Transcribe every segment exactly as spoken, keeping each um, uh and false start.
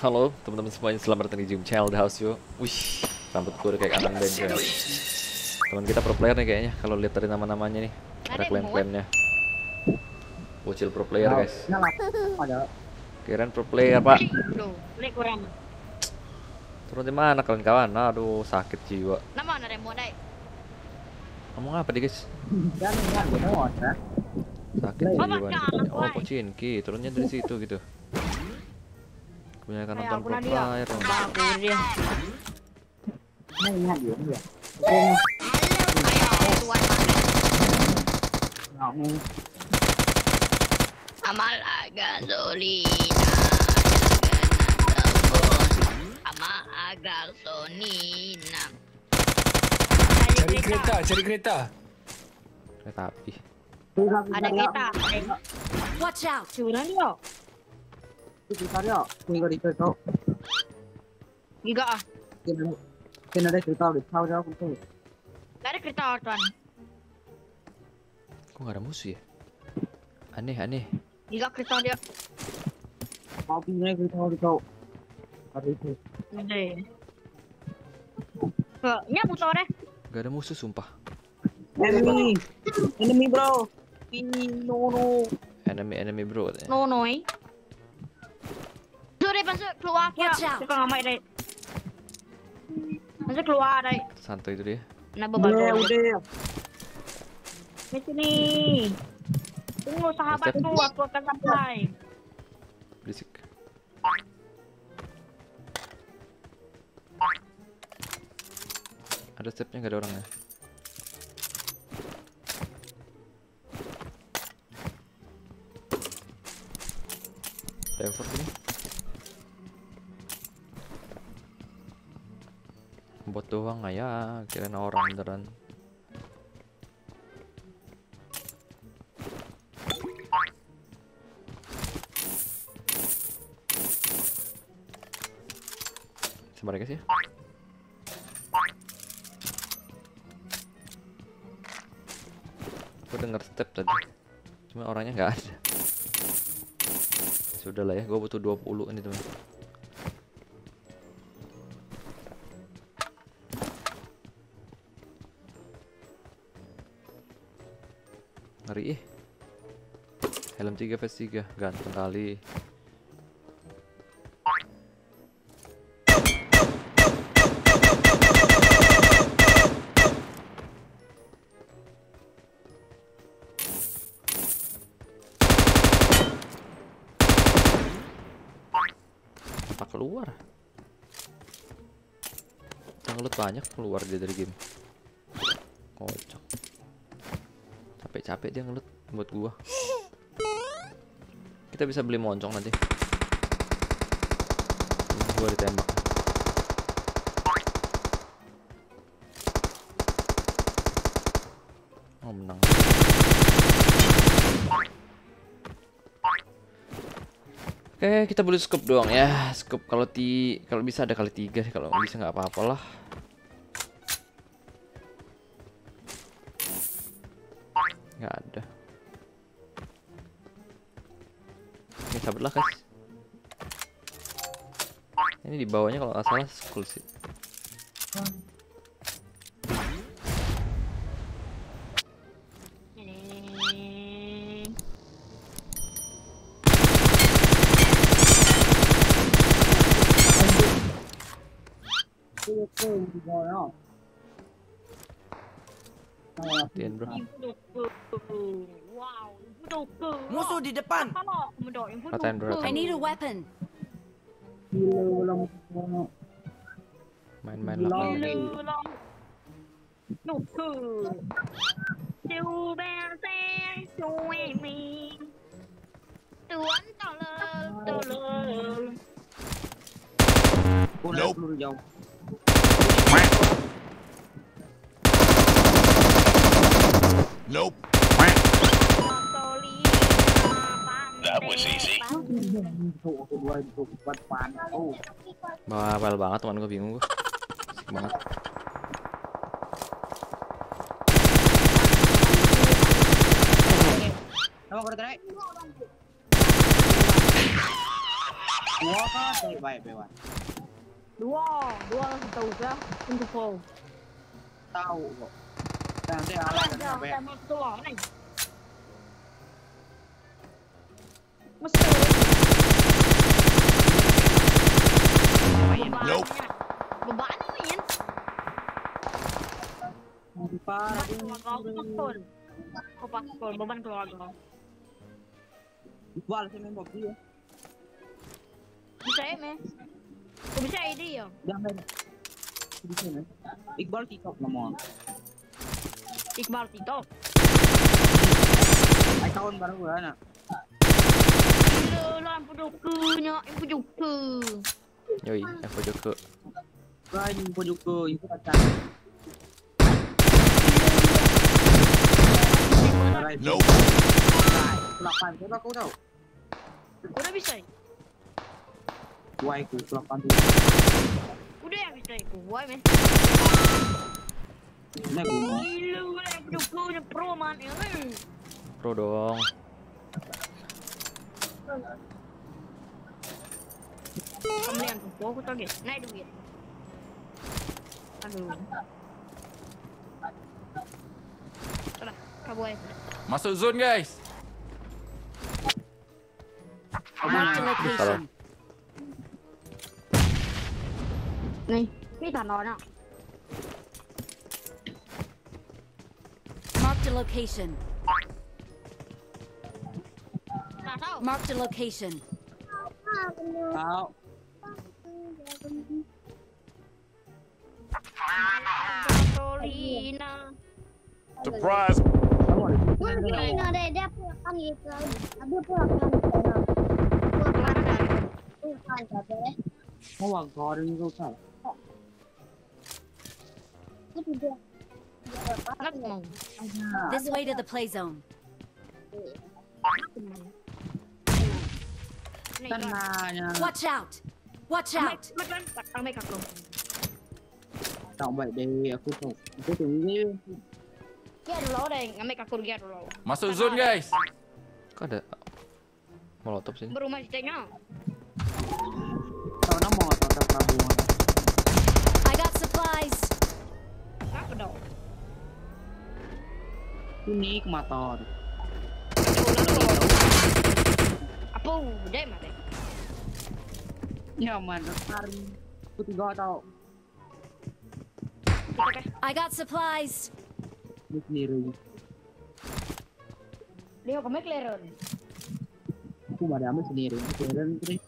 Halo teman-teman semuanya, selamat datang di Zoom Child House yo. Wih, rambut gue udah kayak Anang band ya. Teman kita pro player nih kayaknya, kalau lihat dari nama-namanya nih. Ada klaim-klaimnya. Bocil pro player guys. Kirain pro player pak. Turun di mana kalian kawan? Aduh sakit jiwa. Nama ada remote dai. Ngomong apa nih guys? Sakit Oh, jiwa. Mas, Oh Mas. Pocinki, turunnya dari situ gitu. Kebanyakan nonton pro Aku dia. player dong. Aku dia. ไม่ง่ายอยู่เนี่ย Ayo tuan mana? เอาเอง Amal gasolina. Ama gasolina. Cari kereta, cari kereta. Kereta api. Ada kereta. Watch out! Curang dia. ที่เขาเรียกคุยกันดีเเขา Giga ah. เป็นอะไรคือเขาหรือเขาเจ้าคุณเต้ Gak ada kereta tuan. Kok nggak ada musuh ya? Aneh aneh. Giga kereta dia. เขาปีนี้คือเขาหรือเขาอะไรคือ Ada. Ke, nya butuh deh. Gak ada musuh sumpah. enemy enemy bro ini no no Enemy enemy bro katanya. No noi. Sudah masuk keluar kia. Watch out. Kita ngamai deh. Masuk keluar deh. Santai itu dia. Nah udah beberapa. udah Di sini. Tunggu sahabatku, aku akan sampai. Berisik. Ada stepnya nggak ada orangnya? Effort ini. Bot doang nggak ya? Kirain orang beneran. Sabar guys ya. Gue denger step tadi, cuma orangnya nggak ada. Sudah lah ya, gue butuh dua puluh ini teman. Ngeri ih. Helm tiga vs tiga, ganteng kali. Apa keluar? Yang ngelut banyak keluar dia dari game. Kocak. Capek-capek dia ngelut buat gua. Kita bisa beli moncong nanti. Gua ditembak. Oh menang. Oke, kita beli scope doang ya. Scope kalau ti kalau bisa ada kali tiga sih, kalau nggak bisa nggak apa-apa lah. Nggak ada. Oke, sabarlah guys. Ini di bawahnya kalau nggak salah school sih. Latihan bro. Wow, buduku. Musuh di depan. Kalau mendok yang buduku. Latihan bro. I need a weapon. Main-main lah. Long. Nuku. Siêu bé xe, chui mi. Tuan tolol, tolol. nope peluru jauh Nope. That was easy. Bawel banget teman gue, bingung gue. Asik banget. Sama kau terakhir. Gua kan baik-baik bewan. Dua, dua tahu ya, untuk kau. Tahu kok. Nanti ala Alah, kan dah, sampai. dah masuk tuh nih. Mesti. Nope. Beban main. Parah Kau betul. Kau betul, beban keluarga. Iqbal saya main Bobby ya. Bisa ya, me? Kau bisa ide ya? Dah main. Di sini. Iqbal TikTok ngomong. Iqbal Tito. Ai tahun baru kan. Gila lah, pujukunya, pujuku. Yoi, aku juga. Lain pojok ke itu kacang. Nope. Delapan, coba kau tahu. Udah bisa. Wah itu delapan. Udah ya bisa itu. Why, me? Nah, gua. Gila lah, pujukunya pro man ya. Pro dong. Kembalian tuh, aku tau guys. Naik duit. Aduh. Sudah, kabur aja. Masuk zone guys. Marked a location. Nih, ini tanah nak. Marked a location. Tak tahu. Marked a location. Tahu. Solina. Surprise. Kamu ada. Mungkin ada dia pulang gitu. Dia pulang kan. Pulang tapi. Mau wang kau ini kau tahu. Itu dia. Nak mau. This way to the play zone. Tenanya. Watch out! Watch out! Macam tak make aku. Tahu baik deh aku tahu. Aku tahu ini. Dia dulu deh, make aku dia dulu. Masuk zone guys. Kok ada molotov sini? Berumah tengah. Tahu nama atau tahu Prabu. I got supplies. Apa dong? Ini motor. Apa? Deh mana? Nyaman sekali. Aku tiga tahu. I got supplies. Ini sendiri. Dia kau make leron. Aku ada amat sendiri. Keren terus.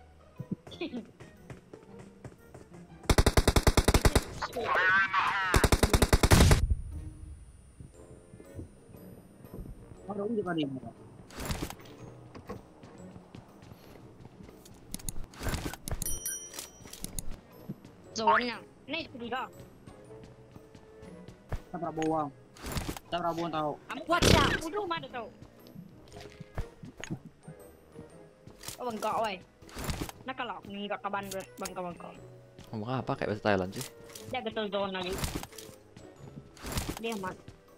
Orang juga nih. Zona. Ini ketiga. Tak Prabu. Tak Prabu tahu. Watch out! Udah mana tahu? Oh bengkok, woi. Nak kalau ni kat kaban bengkok-bengkok. Ngomong apa kayak bahasa Thailand sih? Dia betul zona lagi. Dia mat.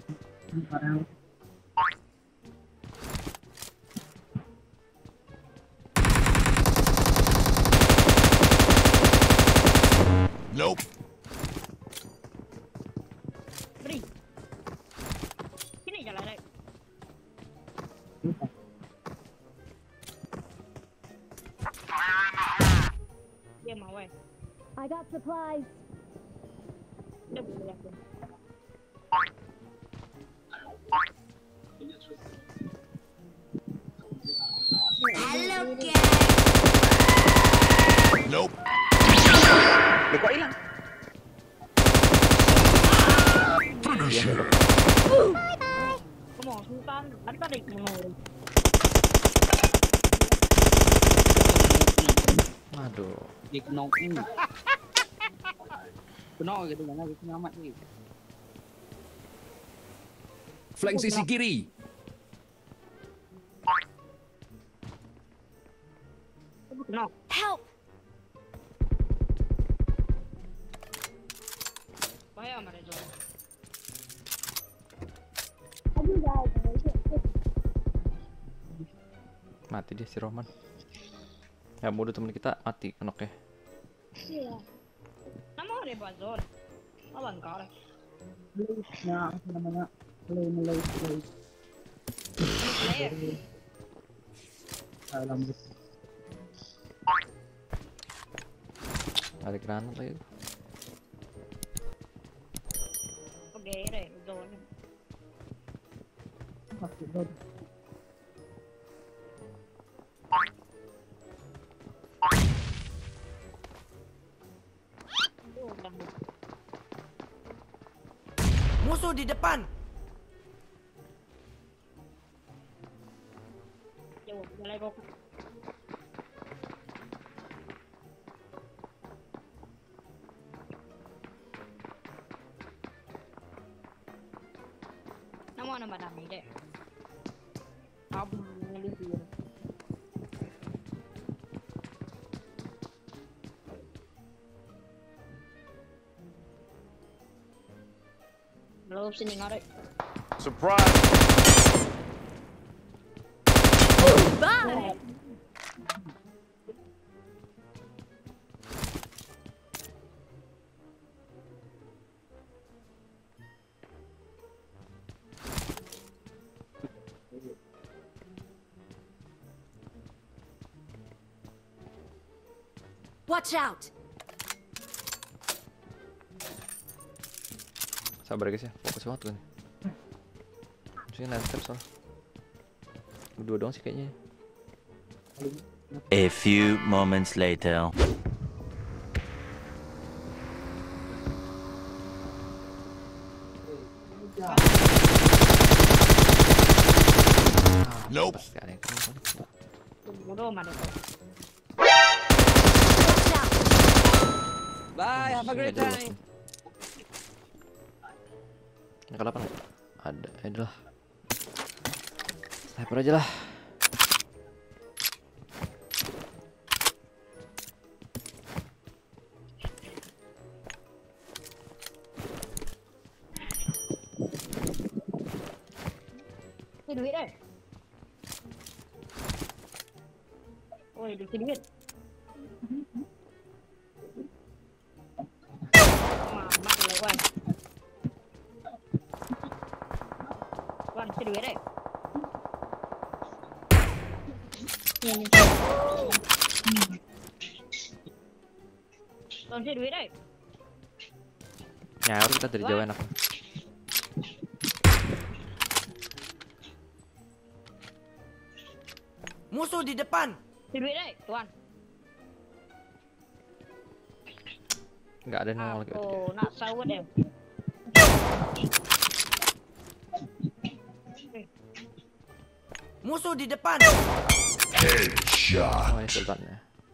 Nope. Beri. Sini jalan deh. Dia mau weh. I got supplies. Dia boleh aku. Hello, Nope. Loh, kok hilang? Kamu mau sultan? Ada tadi mau. Aduh. Dia kena ini. Kena gitu mana gitu amat ni. Flank sisi kiri. No. Help! Bahaya mana tu? Aduh dah. Mati dia si Roman. Ya mudah temen kita mati kenoknya. Iya. Nama ada bazon. Oh bangkau lah. Nah, apa namanya? Play, play, play. Player. Dalam Ada granat lagi. Oke deh, zone. masuk dong. Udah. Musuh di depan. Jauh, mulai kok. Nama nama dami deh. Abu ngeluh. Belum sini ngorek. Surprise! Bye. Watch out. Sabar guys ya, fokus banget kan. Maksudnya nanti step soal. Berdua doang sih kayaknya. A few moments later. Nope. Pasti ada yang kena. Bodoh mana kok. Watch out. Bye, have a great Nggak ada time. Yang ke delapan ada, ada lah. Sniper aja lah. Ini duit deh. Oi, duit duit. Mamakเลยwan. Wan, si duit deh. Ini. Wan, si duit deh. Nyaur kita dari jauh enak. Musuh di depan. Si duit deh, tuan. Nggak ada nongol gitu. Aku nak sawut deh. Musuh di depan. Headshot. Oh ini sultannya.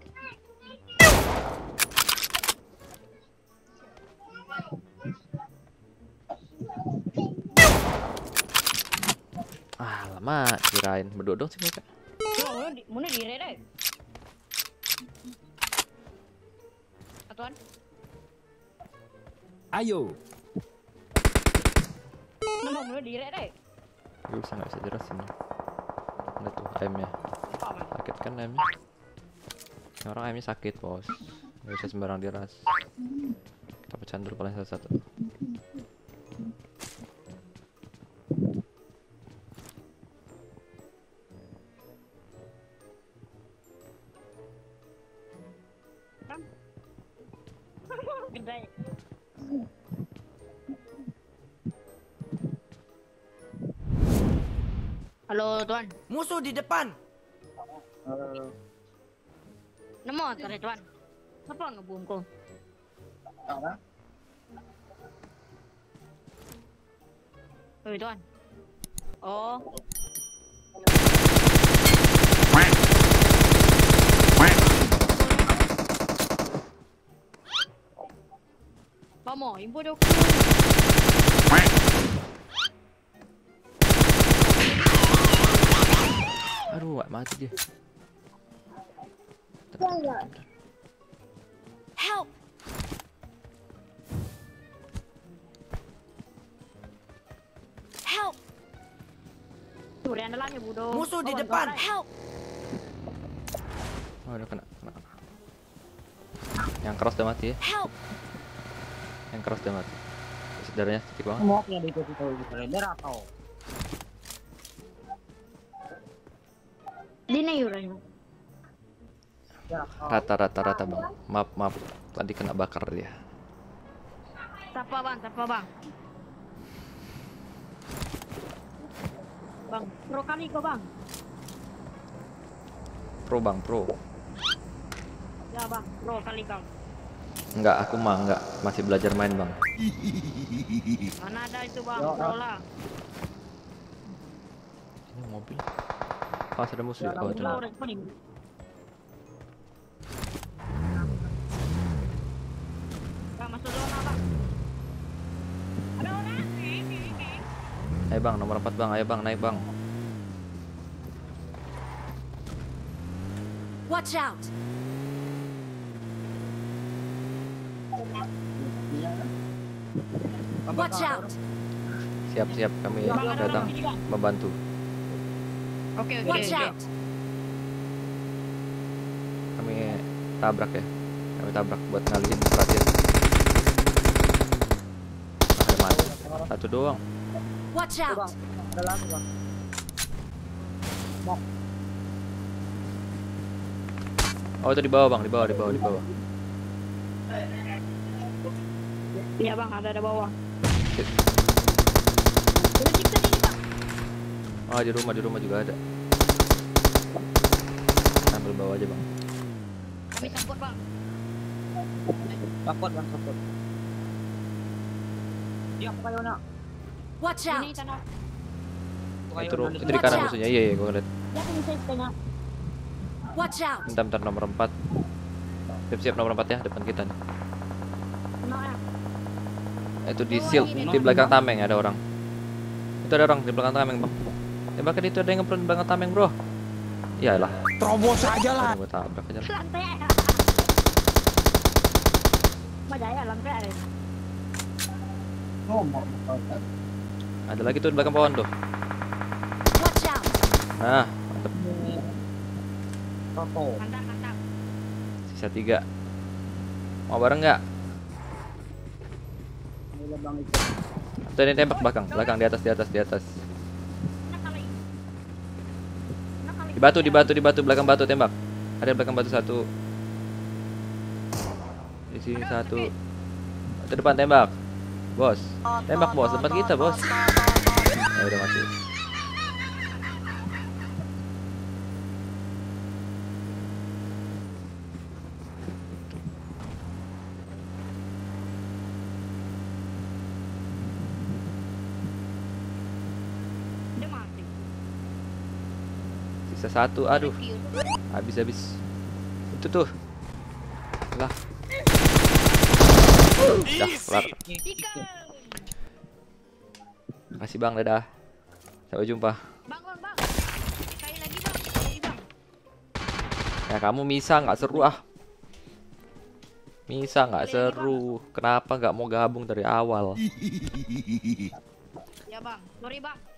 Ah lama kirain berdua dong sih mereka. Mana di mana di deh. Tuan. Ayo. Nama mana di deh. Gue bisa nggak bisa jelas ini. Ada tuh aimnya. Apa man? Sakit kan aimnya. Ini orang aimnya sakit bos. Gak bisa sembarang diras. Kita pecahin dulu paling satu-satu. Gede. Halo tuan, Musuh di depan. Eh, nama tadi tuan. Apa ngebungkung? apa? Oi tuan. Oh. Vamos, info dok. Aduh, gak mati dia. Help. Help. Durian dalamnya bodoh. Musuh di Oh, depan. bangkau. Help. Oh udah kena. Yang keras udah mati ya. Help! Yang keras udah mati. Sedarnya sedikit banget. Mau ya di situ gitu render atau Di nih uranya. Rata-rata rata bang. Maaf maaf tadi kena bakar dia. Siapa bang? Siapa bang? Bang, pro kali kok bang? Pro bang pro. Ya bang, pro kali kau. Enggak aku mah enggak masih belajar main bang. Mana ada itu bang, pro lah. Ini mobil. Ah ada musuh. Oh itu. Pro responding. Bang masuk zona bang. Ada orang. Ayo bang nomor empat bang. Ayo bang naik bang. Watch out! Watch out! Siap siap kami datang membantu. Oke oke Watch oke. out! Kami tabrak ya. Kami tabrak buat ngalihin perhatian. Ada mati. Satu doang. Watch out! bang, ada lagi bang. Oh itu di bawah bang, di bawah, di bawah, di bawah. Iya bang, ada di bawah. Shit. Udah cipta ini bang. Oh di rumah, di rumah juga ada. Ambil bawah aja bang. Kami sangkut bang. Takut bang, takut. Dia apa kayak mana? Watch Ini out! tanah. Itu, ru- itu di kanan musuhnya, iya iya gue ngeliat. Ya kan bisa tengah. Watch out! Bentar, bentar nomor empat. Siap-siap nomor empat ya, depan kita nih. Kena ya. Itu di shield, di belakang tameng ada orang. Itu ada orang di belakang tameng bang. Ya bahkan itu ada yang ngeprint di belakang tameng bro. Iyalah. Terobos aja lah. Gue tabrak aja. Lantai ya. Majaya lantai ya. Oh, mau. Ada lagi tuh di belakang pohon tuh. Watch out! Nah, mantep. Foto. Mantap mantap. Sisa tiga. Mau bareng nggak? Ini bang itu. Tuh ini tembak belakang, belakang di atas, di atas, di atas. Kena kali. Kena kali. Di batu, di batu, di batu, belakang batu tembak. Ada di belakang batu satu. Di sini satu. Itu depan tembak. Bos. Tembak bos, depan kita bos. Ya udah mati. Dia mati. Sisa satu, aduh. Habis habis. Itu tuh. Lah. Dah, kelar. Ikan. Makasih bang, dadah. Sampai jumpa. Bang bang bang. Sekali lagi bang. Sekali lagi bang. Ya kamu Misa nggak seru ah. Misa nggak seru. Kenapa nggak mau gabung dari awal? Ya bang. Sorry bang.